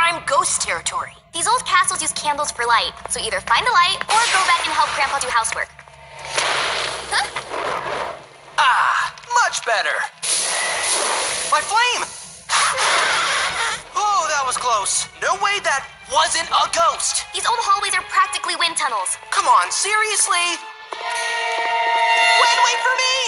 prime ghost territory. These old castles use candles for light, so either find a light or go back and help Grandpa do housework. Huh? Ah, much better. My flame! Oh, that was close. No way that wasn't a ghost. These old hallways are practically wind tunnels. Come on, seriously? Wait for me!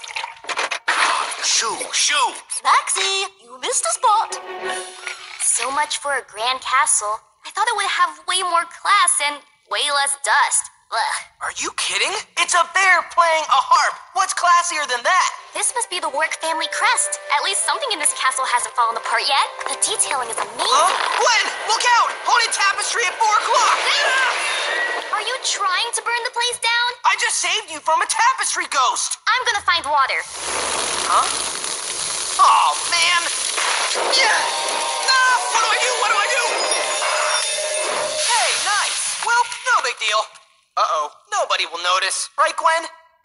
Shoo! Maxie, you missed a spot. So much for a grand castle. I thought it would have way more class and way less dust. Ugh. Are you kidding? It's a bear playing a harp. What's classier than that? This must be the Work family crest. At least something in this castle hasn't fallen apart yet. The detailing is amazing. Huh? Gwen, look out! Haunted tapestry at 4 o'clock! Are you trying to burn the place down? I just saved you from a tapestry ghost! I'm gonna find water. Huh? Oh, man! Yeah! Ah, what do I do? Hey, nice! Well, no big deal. Uh-oh, nobody will notice. Right, Gwen?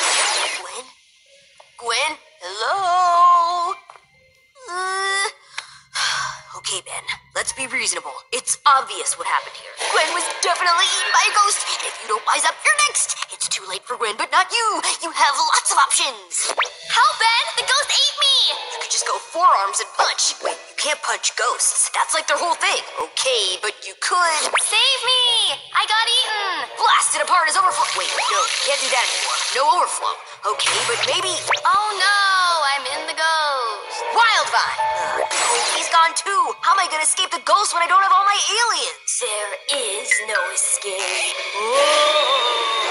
Gwen? Hello? Okay, Ben. Let's be reasonable. It's obvious what happened here. Gwen was definitely eaten by a ghost. If you don't wise up, you're next. It's too late for Gwen, but not you. You have lots of options. Help, Ben! The ghost ate me! You could just go forearms and punch. Wait, you can't punch ghosts. That's like their whole thing. Okay, but you could... Save me! I got eaten! Blasted apart as overflow. Wait, no, can't do that anymore. No overflow. Okay, but maybe... Oh no, I'm in the ghost. Wildvine! Oh, he's gone too. How am I gonna escape the ghost when I don't have all my aliens? There is no escape. Whoa.